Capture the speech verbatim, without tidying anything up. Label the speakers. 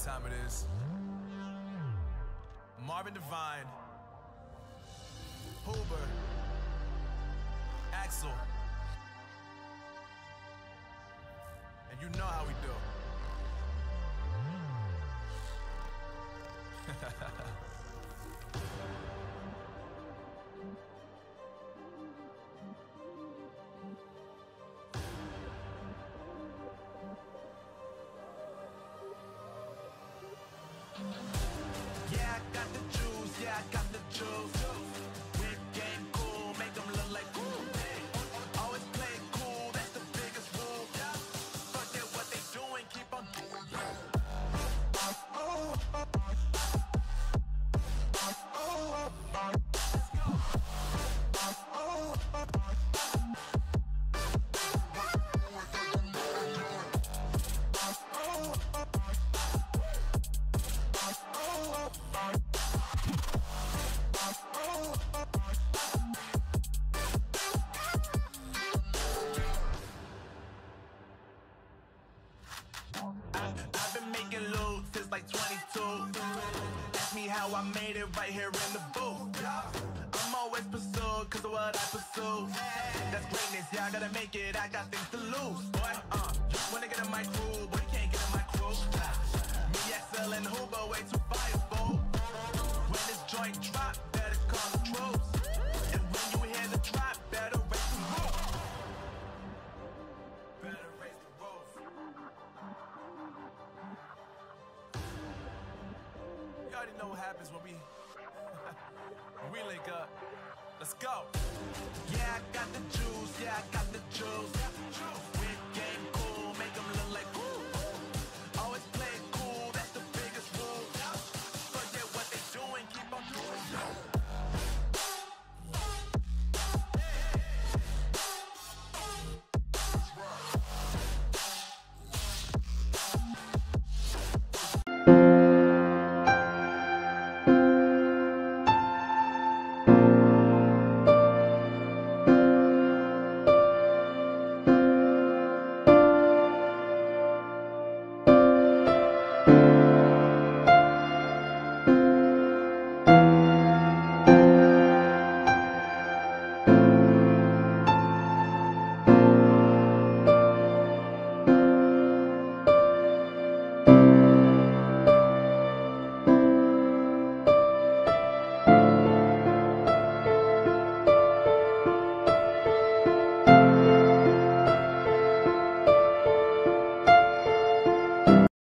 Speaker 1: time it is. Marvin Devine, Huber, Axel, and you know how we do. Yeah, I got the juice, yeah, I got the juice. Whip game cool, make them look like cool. Always play it cool, that's the biggest rule. Fuck it, what they doing, keep on doing it. I've been making loot since like twenty-two. Ask me how I made it right here in the booth. I'm always pursued cause of what I pursue. That's greatness, yeah, I gotta make it, I got things to lose. Boy, uh, wanna get in my crew, but you can't get in my crew. Me, Axel, and Huber, way too fireable. When this joint drop, better call the troops. And when you hear the drop, better raise the roof. Better raise the roof. You already know what happens when we when we link up. Let's go. Yeah, I got the juice. Yeah, I got the juice.